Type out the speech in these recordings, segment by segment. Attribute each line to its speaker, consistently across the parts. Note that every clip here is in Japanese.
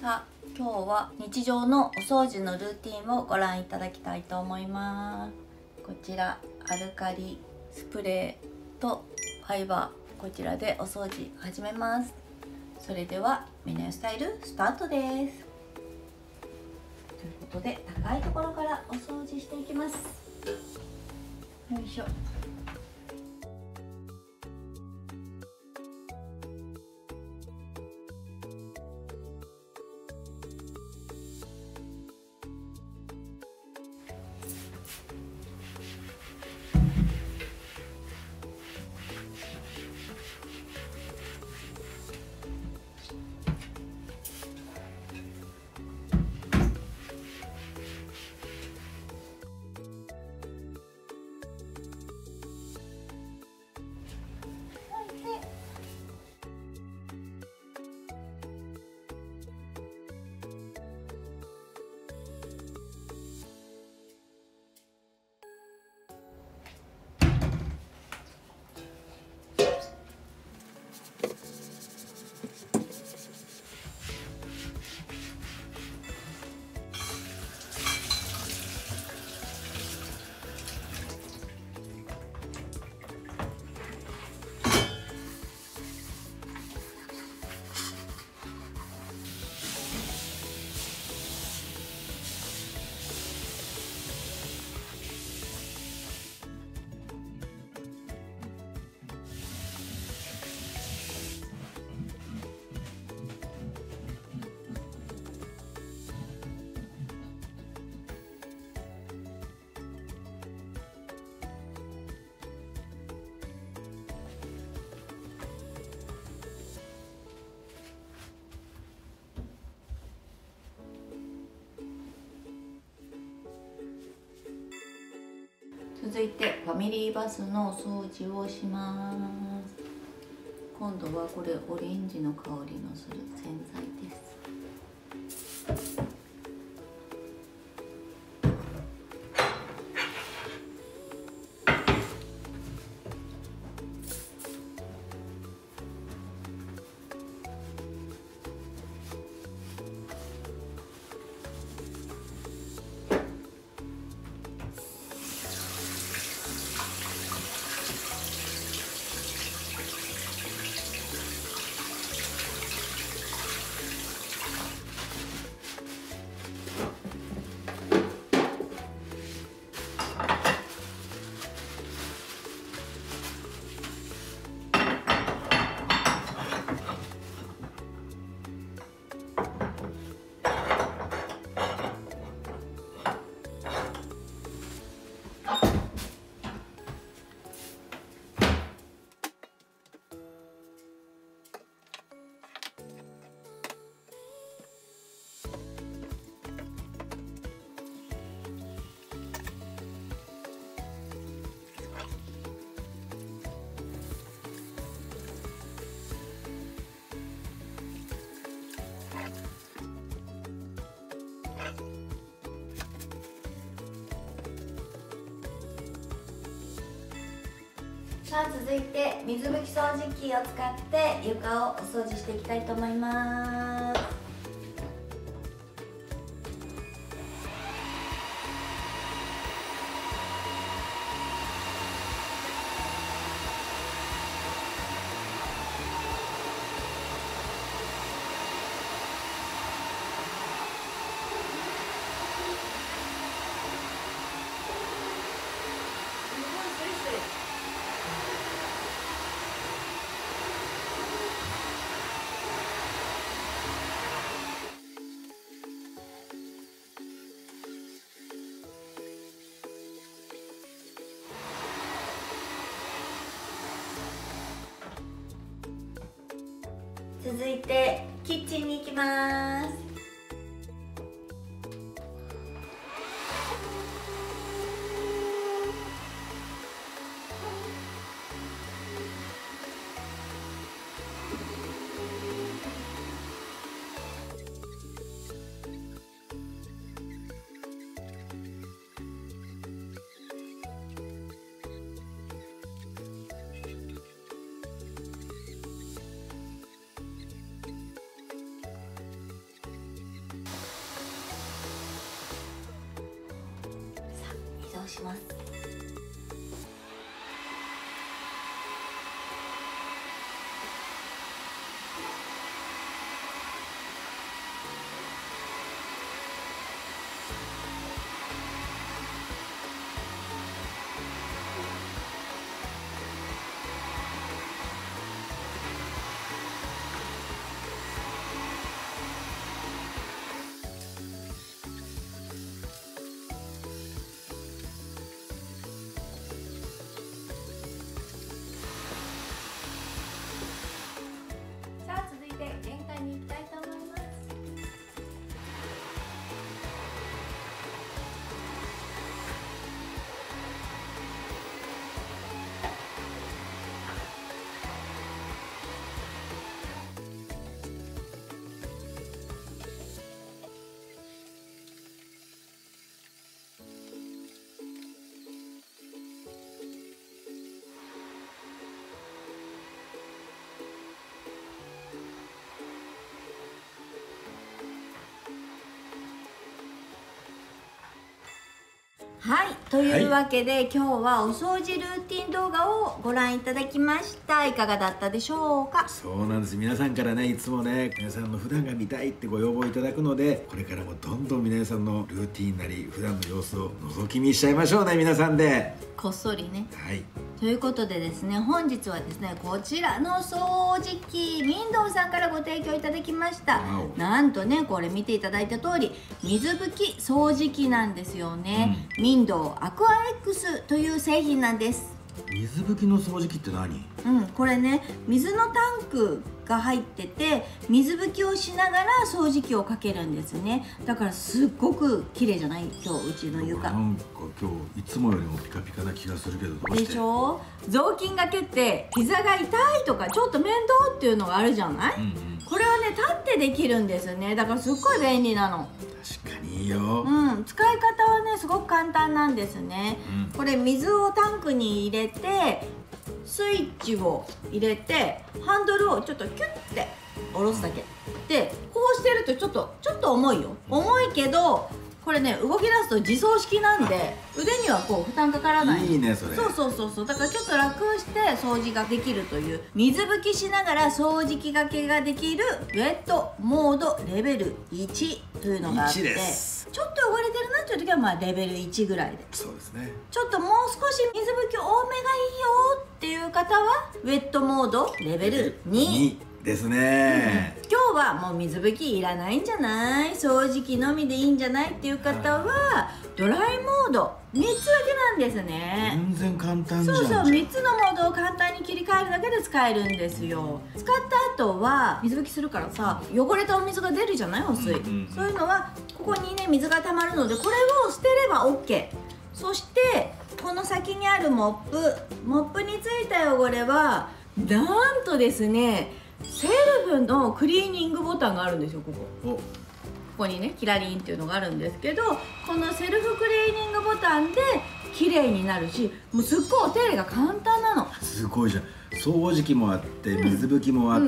Speaker 1: さあ、今日は日常のお掃除のルーティンをご覧いただきたいと思います。こちらアルカリスプレーとファイバー、こちらでお掃除始めます。それではミネスタイルスタートです。ということで、高いところからお掃除していきます。よいしょ。続いてファミリーバスのお掃除をします。今度はこれオレンジの香りのする洗剤です。さあ、続いて水拭き掃除機を使って床をお掃除していきたいと思います。続いてキッチンに行きます。 をします。玄関に行きたいと思います。はい、というわけで、今日はお掃除ルーティン動画をご覧いただきました。いかがだったでしょうか。
Speaker 2: そうなんです。皆さんからね、いつもね、皆さんの普段が見たいってご要望いただくので、これからもどんどん皆さんのルーティンなり普段の様子を覗き見しちゃいましょうね、皆さんで。
Speaker 1: こっそりね。
Speaker 2: はい。
Speaker 1: ということでですね、本日はですね、こちらの掃除機、ミンドウさんからご提供いただきました。なんとね、これ見ていただいた通り、水拭き掃除機なんですよね。ミンドウアクア X という製品なんです。
Speaker 2: 水拭きの掃除機って何？
Speaker 1: これね、水のタンクが入ってて、水拭きをしながら掃除機をかけるんですね。だからすっごく綺麗じゃない？今日うちの床。
Speaker 2: なんか今日いつもよりもピカピカな気がするけど、どうして？
Speaker 1: でしょ？雑巾がけって膝が痛いとかちょっと面倒っていうのがあるじゃない？これはね、立ってできるんですね。だからすっごい便利なの。
Speaker 2: 確かにいいよ。
Speaker 1: 使い方はね、すごく簡単なんですね。これ水をタンクに入れて、スイッチを入れて、ハンドルをちょっとキュッて下ろすだけで、こうしてるとちょっと重いよ。重いけどこれね、動き出すと自走式なんで腕にはこう負担かからない。
Speaker 2: いいねそれ。
Speaker 1: そうだからちょっと楽して掃除ができるという、水拭きしながら掃除機がけができるウェットモードレベル1というのがあって、ちょっと汚れてるなっていう時はまあレベル1ぐらいで、
Speaker 2: そうですね、
Speaker 1: ちょっともう少し水拭き多めがいいよっていう方はウェットモードレベル2
Speaker 2: ですね。
Speaker 1: 今日はもう水拭きいらないんじゃない、掃除機のみでいいんじゃないっていう方はドライモード3つだけなんですね。
Speaker 2: 全然簡単じゃん。
Speaker 1: そう3つのモードを簡単に切り替えるだけで使えるんですよ。使った後は水拭きするからさ、汚れたお水が出るじゃない、汚水。そういうのはここにね、水が溜まるので、これを捨てれば OK。 そしてこの先にあるモップについた汚れはなんとですね、セルフのクリーニングボタンがあるんですよ。ここにね、キラリンっていうのがあるんですけど、このセルフクリーニングボタンで綺麗になるし、もうすっごいお手入れが簡単なの。
Speaker 2: すごいじゃん。掃除機もあって水拭きもあって、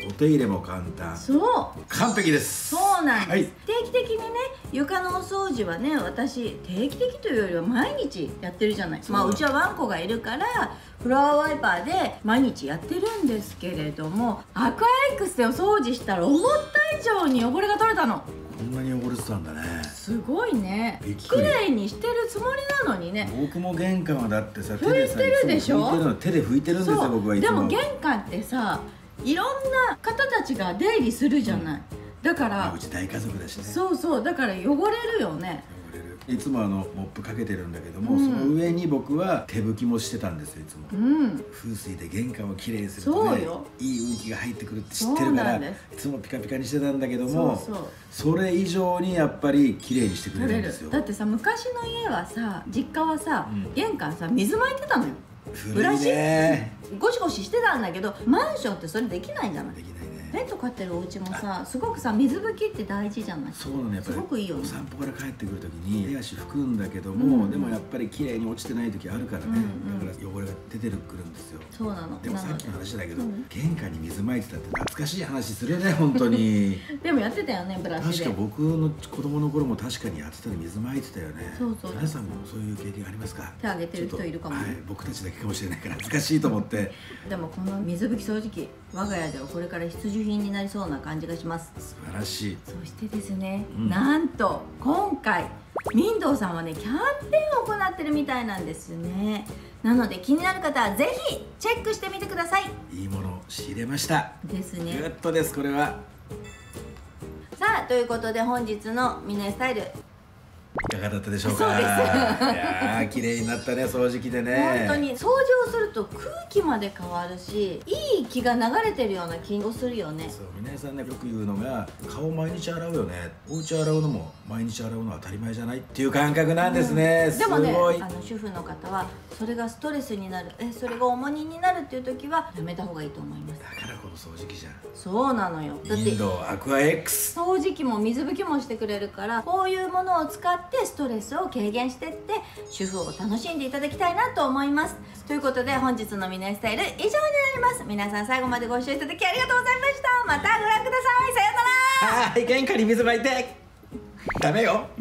Speaker 2: お手入れも簡単。
Speaker 1: そう
Speaker 2: 完璧です。
Speaker 1: そうなんです、定期的にね、床のお掃除はね、私定期的というよりは毎日やってるじゃない。うちはワンコがいるからフロアワイパーで毎日やってるんですけれども、アクア X でお掃除したら思った以上に汚れが取れたの。
Speaker 2: こんなに汚れてたんだね。
Speaker 1: すごいね。綺麗にしてるつもりなのにね。
Speaker 2: 僕も玄関はだってさ、
Speaker 1: 拭いてるでしょ。
Speaker 2: 手で拭いてるんですよ、僕はいつも。
Speaker 1: でも玄関ってさ、いろんな方たちが出入りするじゃない。だから
Speaker 2: うち大家族だしね。
Speaker 1: そうだから汚れるよね。
Speaker 2: いつもモップかけてるんだけども、その上に僕は手拭きもしてたんですよ、いつも。風水で玄関をきれいにするとね、いい運気が入ってくるって知ってるから、いつもピカピカにしてたんだけども、それ以上にやっぱりきれいにしてくれるんですよ。
Speaker 1: だってさ、昔の家はさ、実家はさ、玄関さ、水撒いてたのよ。ブラシゴシゴシしてたんだけど、マンションってそれできないじゃない。
Speaker 2: できないね。
Speaker 1: ペット飼ってるお家もさ、すごくさ水拭きって大事じゃない。
Speaker 2: そうなの、やっぱり
Speaker 1: すごくいいよね。
Speaker 2: お散歩から帰ってくる時に手足拭くんだけども、でもやっぱり綺麗に落ちてない時あるからね、だから汚れが出てくるんですよ。
Speaker 1: そうなの。
Speaker 2: でもさっきの話だけど、玄関に水まいてたって懐かしい話するね、本当に。
Speaker 1: でもやってたよね、ブラシで。
Speaker 2: 確か僕の子供の頃も確かにやってたり水まいてたよね。
Speaker 1: そうそう。
Speaker 2: 皆さんもそういう経験ありますか？
Speaker 1: 手挙げてる人いるかも。
Speaker 2: はい、僕たちだけかもしれないから恥ずかしいと思って。
Speaker 1: でもこの水拭き掃除機、我が家ではこれから必需品になりそうな感じがします。
Speaker 2: 素晴らしい。
Speaker 1: そしてですね、なんと今回ミンドウさんはねキャンペーンを行ってるみたいなんですね。なので気になる方はぜひチェックしてみてください。
Speaker 2: いいものを仕入れました
Speaker 1: ですね。
Speaker 2: グッドです、これは。
Speaker 1: さあ、ということで本日のミネスタイル
Speaker 2: いかがだったでしょうか。
Speaker 1: そうです。
Speaker 2: いやー、綺麗になったね、掃除機でね。
Speaker 1: 本当に掃除をすると空気まで変わるし、いい気が流れてるような気をするよね。
Speaker 2: そう、皆さんねよく言うのが、顔毎日洗うよね、お家洗うのも毎日洗うのは当たり前じゃないっていう感覚なんですね。
Speaker 1: でもね、
Speaker 2: すごい。
Speaker 1: 主婦の方はそれがストレスになる、それが重荷になるっていう時はやめた方がいいと思います。
Speaker 2: だからこの掃除機じゃん。
Speaker 1: そうなのよ。だって
Speaker 2: インドアクア X。
Speaker 1: 掃除機も水拭きもしてくれるから、こういうものを使ってストレスを軽減してって主婦を楽しんでいただきたいなと思います。ということで本日のミネスタイル以上になります。皆さん最後までご視聴いただきありがとうございました。またご覧ください。さようなら。
Speaker 2: はい、玄関に水まいてダメよ。